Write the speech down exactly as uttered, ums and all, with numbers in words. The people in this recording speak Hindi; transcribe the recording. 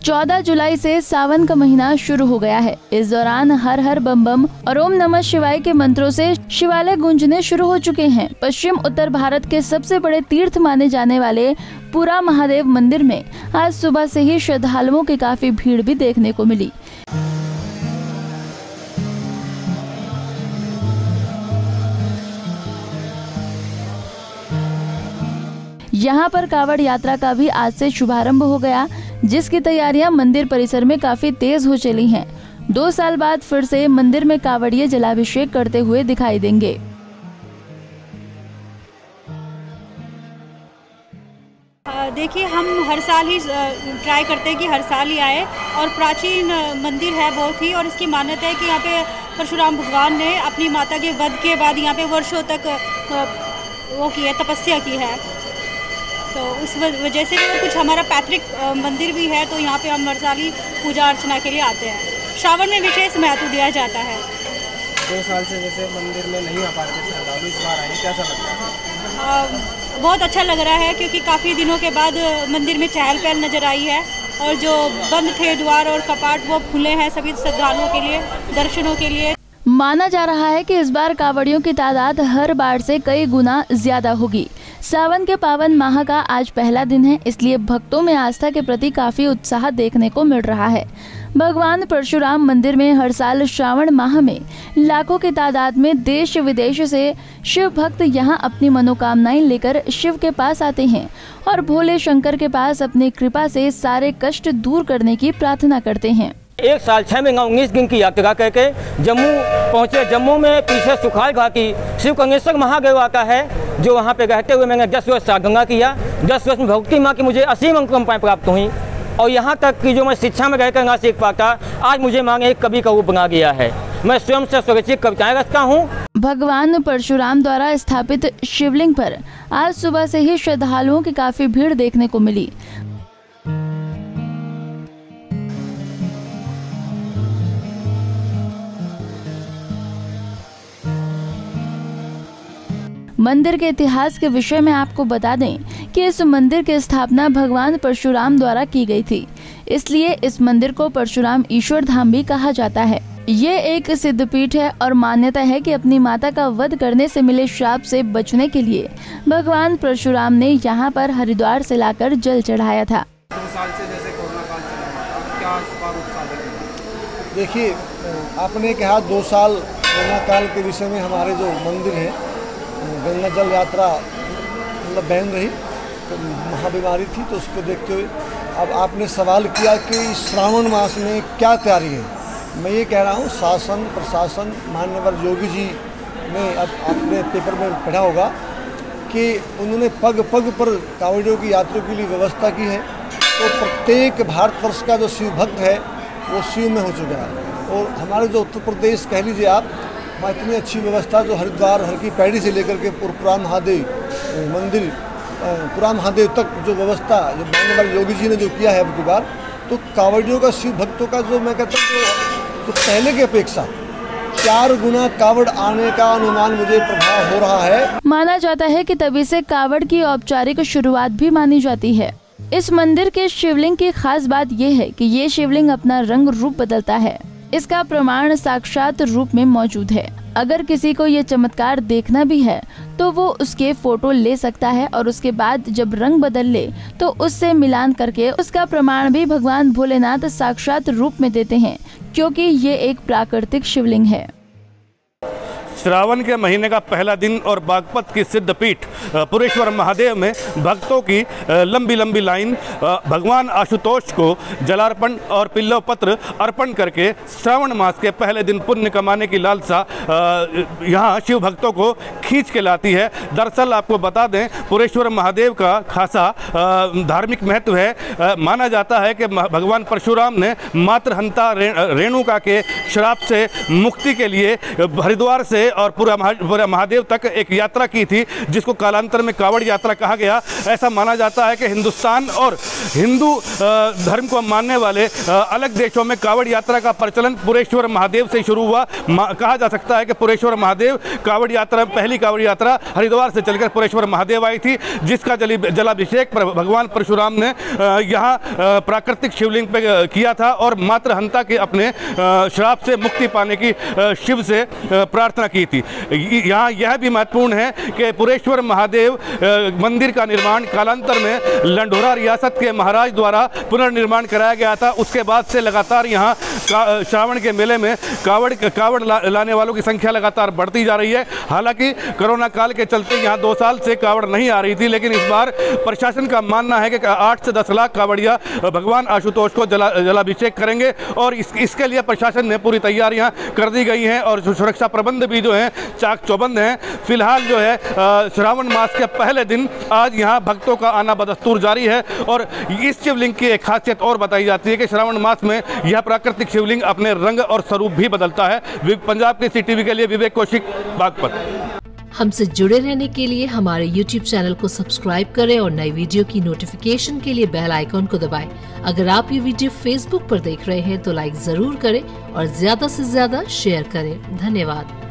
चौदह जुलाई से सावन का महीना शुरू हो गया है। इस दौरान हर हर बम बम और ओम नमः शिवाय के मंत्रों से शिवालय गूंजने शुरू हो चुके हैं। पश्चिम उत्तर भारत के सबसे बड़े तीर्थ माने जाने वाले पुरा महादेव मंदिर में आज सुबह से ही श्रद्धालुओं की काफी भीड़ भी देखने को मिली। यहाँ पर कावड़ यात्रा का भी आज से शुभारंभ हो गया, जिसकी तैयारियां मंदिर परिसर में काफी तेज हो चली हैं। दो साल बाद फिर से मंदिर में कावड़िए जलाभिषेक करते हुए दिखाई देंगे। देखिए, हम हर साल ही ट्राई करते हैं कि हर साल ही आए, और प्राचीन मंदिर है बहुत ही, और इसकी मान्यता है कि यहाँ पे परशुराम भगवान ने अपनी माता के वध के बाद यहाँ पे वर्षों तक वो की है, तपस्या की है। तो उस वजह से भी कुछ हमारा पैतृक मंदिर भी है, तो यहाँ पे हम हर साल ही पूजा अर्चना के लिए आते हैं। श्रावण में विशेष महत्व दिया जाता है। दो साल से जैसे मंदिर में नहीं आ पाते श्रद्धालु, इस बार आए, कैसा लगता है? बहुत अच्छा लग रहा है, क्योंकि काफ़ी दिनों के बाद मंदिर में चहल पहल नज़र आई है, और जो बंद थे द्वार और कपाट वो खुले हैं सभी श्रद्धालुओं के लिए, दर्शनों के लिए। माना जा रहा है कि इस बार कावड़ियों की तादाद हर बार से कई गुना ज्यादा होगी। सावन के पावन माह का आज पहला दिन है, इसलिए भक्तों में आस्था के प्रति काफी उत्साह देखने को मिल रहा है। भगवान परशुराम मंदिर में हर साल श्रावण माह में लाखों की तादाद में देश विदेश से शिव भक्त यहां अपनी मनोकामनाएं लेकर शिव के पास आते हैं और भोले शंकर के पास अपनी कृपा से सारे कष्ट दूर करने की प्रार्थना करते हैं। एक साल छह महीना उन्नीस दिन की यात्रा करके जम्मू पहुंचे। जम्मू में पीछे सुखाल घाटी शिव कंगेश्वर महादेव आता है, जो वहां पे रहते हुए मैंने दस वर्ष साधना किया। दस वर्ष में भक्ति माँ की मुझे असीम अनुकंपाएं प्राप्त हुई, और यहाँ तक कि जो मैं शिक्षा में रहकर ना सीख पाता, आज मुझे माँ ने एक कवि का रूप बना दिया है। मैं स्वयं से स्वरचित कविताएं रचता हूँ। भगवान परशुराम द्वारा स्थापित शिवलिंग पर आज सुबह से ही श्रद्धालुओं की काफी भीड़ देखने को मिली। मंदिर के इतिहास के विषय में आपको बता दें कि इस मंदिर की स्थापना भगवान परशुराम द्वारा की गई थी, इसलिए इस मंदिर को परशुराम ईश्वर धाम भी कहा जाता है। ये एक सिद्धपीठ है और मान्यता है कि अपनी माता का वध करने से मिले श्राप से बचने के लिए भगवान परशुराम ने यहाँ पर हरिद्वार से लाकर जल चढ़ाया था। दो साल से जैसे कोरोना काल चल रहा था, क्या इस बार उत्साह? देखिए, आपने कहा दो साल कोरोना काल के विषय में हमारे जो मंदिर है गंगा जल यात्रा मतलब बैन रही, तो महाबीमारी थी, तो उसको देखते हुए अब आपने सवाल किया कि श्रावण मास में क्या तैयारी है। मैं ये कह रहा हूँ, शासन प्रशासन मान्यवर योगी जी ने, अब आपने पेपर में पढ़ा होगा कि उन्होंने पग पग पर कांवड़ियों की यात्रियों के लिए व्यवस्था की है। तो प्रत्येक भारतवर्ष का जो शिव भक्त है वो शिव में हो चुका है, और हमारे जो उत्तर प्रदेश कह लीजिए आप, वहाँ इतनी अच्छी व्यवस्था, जो हरिद्वार हर की पैड़ी से लेकर के पुरा महादेव मंदिर पुरा महादेव तक जो व्यवस्था जो माननीय योगी जी ने जो किया है अब की बार, तो कांवड़ियों का शिव भक्तों का जो मैं कहता हूँ, तो पहले की अपेक्षा चार गुना कावड़ आने का अनुमान मुझे प्रभाव हो रहा है। माना जाता है कि तभी से कावड़ की औपचारिक शुरुआत भी मानी जाती है। इस मंदिर के शिवलिंग की खास बात यह है कि ये शिवलिंग अपना रंग रूप बदलता है। इसका प्रमाण साक्षात रूप में मौजूद है। अगर किसी को ये चमत्कार देखना भी है तो वो उसके फोटो ले सकता है, और उसके बाद जब रंग बदल ले तो उससे मिलान करके उसका प्रमाण भी भगवान भोलेनाथ साक्षात रूप में देते हैं, क्योंकि ये एक प्राकृतिक शिवलिंग है। श्रावण के महीने का पहला दिन और बागपत की सिद्धपीठ पुरेश्वर महादेव में भक्तों की लंबी लंबी लाइन भगवान आशुतोष को जलार्पण और पिल्लव पत्र अर्पण करके श्रावण मास के पहले दिन पुण्य कमाने की लालसा यहाँ शिव भक्तों को खींच के लाती है। दरअसल आपको बता दें, पुरेश्वर महादेव का खासा धार्मिक महत्व है। माना जाता है कि भगवान परशुराम ने मातृहंता रेणुका के श्राप से मुक्ति के लिए हरिद्वार से और पूरा पूरा महादेव तक एक यात्रा की थी, जिसको कालांतर में कावड़ यात्रा कहा गया। ऐसा माना जाता है कि हिंदुस्तान और हिंदू धर्म को मानने वाले अलग देशों में कावड़ यात्रा का प्रचलन पुरेश्वर महादेव से शुरू हुआ। कहा जा सकता है कि पुरेश्वर महादेव कावड़ यात्रा, पहली कावड़ यात्रा हरिद्वार से चलकर पुरेश्वर महादेव आई थी, जिसका जली जलाभिषेक भगवान परशुराम ने यहाँ प्राकृतिक शिवलिंग पे किया था और मात्र हंता के अपने श्राप से मुक्ति पाने की शिव से प्रार्थना की थी। यहाँ यह भी महत्वपूर्ण है कि पुरेश्वर महादेव मंदिर का निर्माण कालांतर में लंढोरा रियासत के महाराज द्वारा पुनर्निर्माण कराया गया था। उसके बाद से लगातार यहाँ श्रावण के मेले में कावड़ कावड़ ला, लाने वालों की संख्या लगातार बढ़ती जा रही है। हालांकि कोरोना काल के चलते यहाँ दो साल से कावड़ नहीं आ रही थी, लेकिन इस बार प्रशासन का मानना है कि आठ से दस लाख कावड़िया भगवान आशुतोष को जला जलाभिषेक करेंगे और इस, इसके लिए प्रशासन ने पूरी तैयारियां कर दी गई हैं और सुरक्षा प्रबंध भी जो हैं चाक चौबंद हैं। फिलहाल जो है श्रावण मास के पहले दिन आज यहाँ भक्तों का आना बदस्तूर जारी है और इस शिवलिंग की एक खासियत और बताई जाती है कि श्रावण मास में यह प्राकृतिक शिवलिंग अपने रंग और स्वरूप भी बदलता है। पंजाब के सी टीवी के लिए विवेक कौशिक, बागपत। हमसे जुड़े रहने के लिए हमारे यूट्यूब चैनल को सब्सक्राइब करें और नई वीडियो की नोटिफिकेशन के लिए बेल आइकॉन को दबाएं। अगर आप ये वीडियो फेसबुक पर देख रहे हैं तो लाइक जरूर करें और ज्यादा से ज्यादा शेयर करें। धन्यवाद।